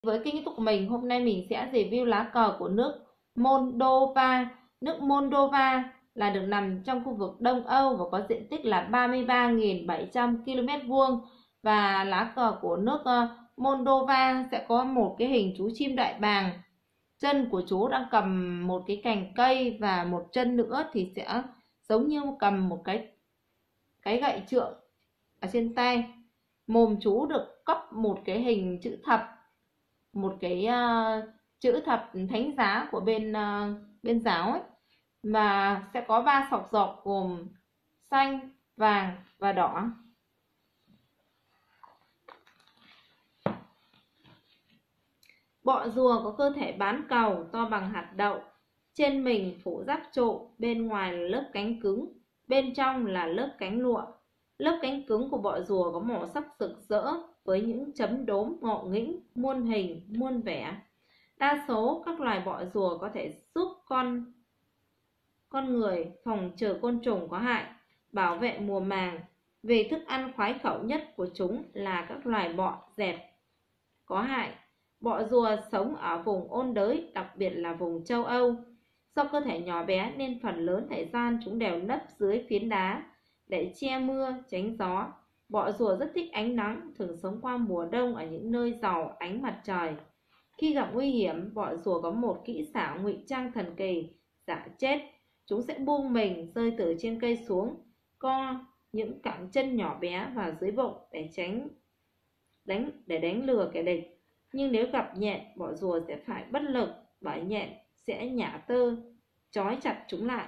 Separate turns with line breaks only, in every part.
Với kênh YouTube của mình, hôm nay mình sẽ review lá cờ của nước Moldova. Nước Moldova là được nằm trong khu vực Đông Âu và có diện tích là 33.700 km2. Và lá cờ của nước Moldova sẽ có một cái hình chú chim đại bàng. Chân của chú đang cầm một cái cành cây và một chân nữa thì sẽ giống như cầm một cái gậy trượng ở trên tay. Mồm chú được cấp một cái hình chữ thập, một cái chữ thập thánh giá của bên giáo ấy, mà sẽ có 3 sọc dọc gồm xanh, vàng và đỏ. Bọ rùa có cơ thể bán cầu to bằng hạt đậu, trên mình phủ giáp trội, bên ngoài là lớp cánh cứng, bên trong là lớp cánh lụa. Lớp cánh cứng của bọ rùa có màu sắc rực rỡ với những chấm đốm ngộ nghĩnh, muôn hình, muôn vẻ. Đa số các loài bọ rùa có thể giúp con người phòng trừ côn trùng có hại, bảo vệ mùa màng. Về thức ăn khoái khẩu nhất của chúng là các loài bọ dẹp có hại. Bọ rùa sống ở vùng ôn đới, đặc biệt là vùng châu Âu. Do cơ thể nhỏ bé nên phần lớn thời gian chúng đều nấp dưới phiến đá để che mưa, tránh gió. Bọ rùa rất thích ánh nắng, thường sống qua mùa đông ở những nơi giàu ánh mặt trời. Khi gặp nguy hiểm, bọ rùa có một kỹ xảo ngụy trang thần kỳ, giả chết. Chúng sẽ buông mình rơi từ trên cây xuống, co những cẳng chân nhỏ bé vào dưới bụng để đánh lừa kẻ địch. Nhưng nếu gặp nhện, bọ rùa sẽ phải bất lực bởi nhện sẽ nhả tơ, trói chặt chúng lại.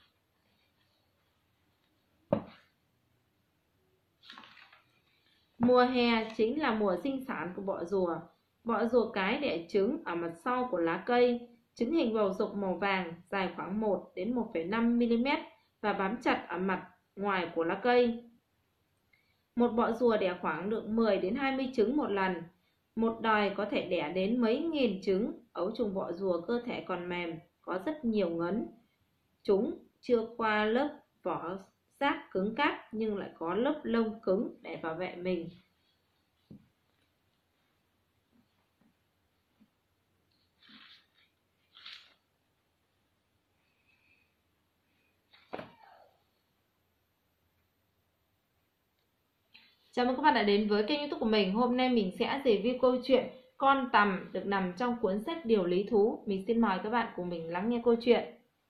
Mùa hè chính là mùa sinh sản của bọ rùa. Bọ rùa cái đẻ trứng ở mặt sau của lá cây. Trứng hình bầu dục màu vàng, dài khoảng 1 đến 1,5 mm và bám chặt ở mặt ngoài của lá cây. Một bọ rùa đẻ khoảng được 10 đến 20 trứng một lần. Một đời có thể đẻ đến mấy nghìn trứng. Ấu trùng bọ rùa cơ thể còn mềm, có rất nhiều ngấn. Chúng chưa qua lớp vỏ giáp cứng cáp nhưng lại có lớp lông cứng để bảo vệ mình. Chào mừng các bạn đã đến với kênh YouTube của mình. Hôm nay mình sẽ review câu chuyện Con tằm được nằm trong cuốn sách Điều lý thú. Mình xin mời các bạn cùng mình lắng nghe câu chuyện.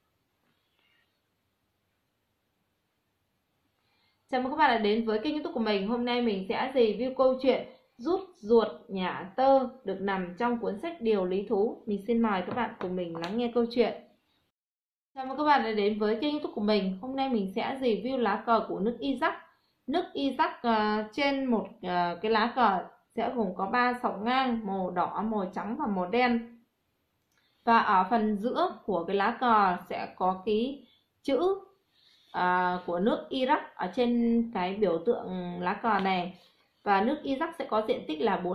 Chào mừng các bạn đã đến với kênh YouTube của mình. Hôm nay mình sẽ review câu chuyện Rút ruột nhả tơ được nằm trong cuốn sách Điều lý thú. Mình xin mời các bạn cùng mình lắng nghe câu chuyện. Chào mừng các bạn đã đến với kênh YouTube của mình. Hôm nay mình sẽ review lá cờ của nước Iraq. Nước Iraq trên một cái lá cờ sẽ gồm có 3 sọc ngang, màu đỏ, màu trắng và màu đen. Và ở phần giữa của cái lá cờ sẽ có cái chữ của nước Iraq ở trên cái biểu tượng lá cờ này. Và nước Iraq sẽ có diện tích là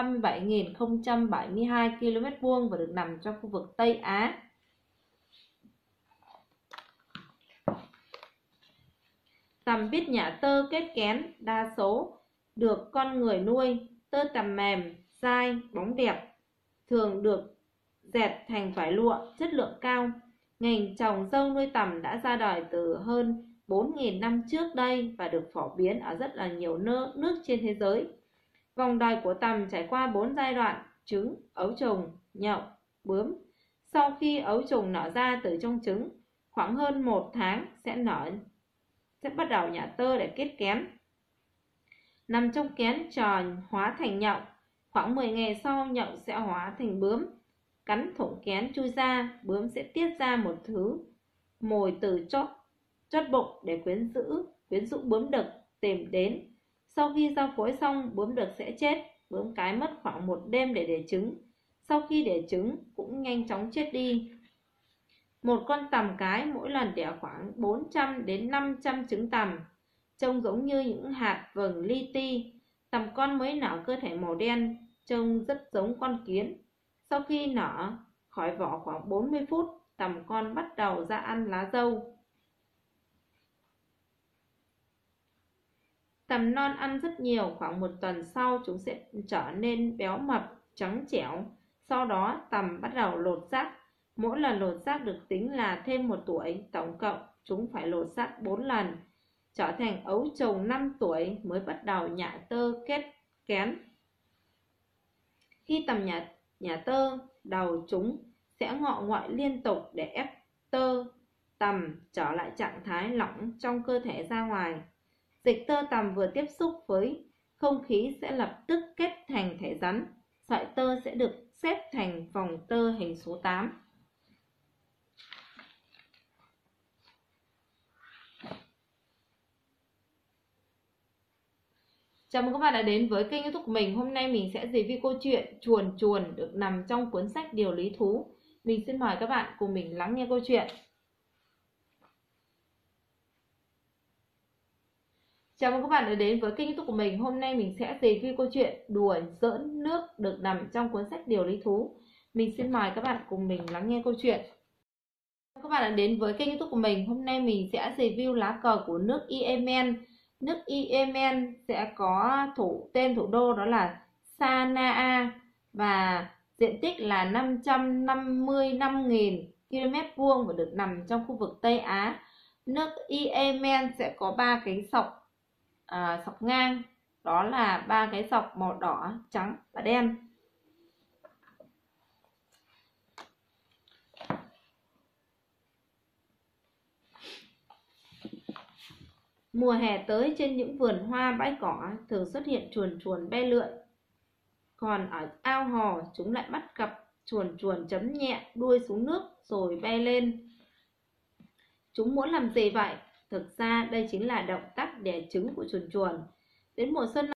437.072 km2 và được nằm trong khu vực Tây Á. Tằm biết nhả tơ kết kén, đa số được con người nuôi. Tơ tằm mềm, dai, bóng đẹp, thường được dệt thành vải lụa chất lượng cao. Ngành trồng dâu nuôi tằm đã ra đời từ hơn 4.000 năm trước đây và được phổ biến ở rất là nhiều nước trên thế giới. Vòng đời của tằm trải qua 4 giai đoạn: trứng, ấu trùng, nhộng, bướm. Sau khi ấu trùng nở ra từ trong trứng, khoảng hơn 1 tháng sẽ bắt đầu nhả tơ để kết kén. Nằm trong kén chờ hóa thành nhộng. Khoảng 10 ngày sau, nhộng sẽ hóa thành bướm. Cắn thủng kén chui ra, bướm sẽ tiết ra một thứ mồi từ chót bụng để quyến rũ bướm đực tìm đến. Sau khi giao phối xong, bướm đực sẽ chết. Bướm cái mất khoảng 1 đêm để đẻ trứng. Sau khi đẻ trứng cũng nhanh chóng chết đi. Một con tằm cái mỗi lần đẻ khoảng 400 đến 500 trứng tằm, trông giống như những hạt vừng li ti. Tằm con mới nở cơ thể màu đen, trông rất giống con kiến. Sau khi nở khỏi vỏ khoảng 40 phút, tằm con bắt đầu ra ăn lá dâu. Tằm non ăn rất nhiều, khoảng 1 tuần sau chúng sẽ trở nên béo mập, trắng trẻo. Sau đó tằm bắt đầu lột xác. Mỗi lần lột xác được tính là thêm 1 tuổi, tổng cộng chúng phải lột xác 4 lần, trở thành ấu trùng 5 tuổi mới bắt đầu nhả tơ kết kén. Khi tằm nhả tơ, đầu chúng sẽ ngọ nguậy liên tục để ép tơ tằm trở lại trạng thái lỏng trong cơ thể ra ngoài. Dịch tơ tằm vừa tiếp xúc với không khí sẽ lập tức kết thành thể rắn. Sợi tơ sẽ được xếp thành vòng tơ hình số 8. Chào mừng các bạn đã đến với kênh YouTube của mình. Hôm nay mình sẽ review câu chuyện Chuồn chuồn được nằm trong cuốn sách Điều lý thú. Mình xin mời các bạn cùng mình lắng nghe câu chuyện. Chào mừng các bạn đã đến với kênh YouTube của mình. Hôm nay mình sẽ review câu chuyện Đùa giỡn nước được nằm trong cuốn sách Điều lý thú. Mình xin mời các bạn cùng mình lắng nghe câu chuyện. Các bạn đã đến với kênh YouTube của mình. Hôm nay mình sẽ review lá cờ của nước Yemen. Nước Yemen sẽ có tên thủ đô đó là Sanaa và diện tích là 555.000 km² và được nằm trong khu vực Tây Á. Nước Yemen sẽ có 3 cái sọc ngang, đó là 3 cái sọc màu đỏ, trắng và đen. Mùa hè tới, trên những vườn hoa bãi cỏ thường xuất hiện chuồn chuồn bay lượn. Còn ở ao hồ, chúng lại bắt gặp chuồn chuồn chấm nhẹ đuôi xuống nước rồi bay lên. Chúng muốn làm gì vậy? Thực ra đây chính là động tác đẻ trứng của chuồn chuồn. Đến mùa xuân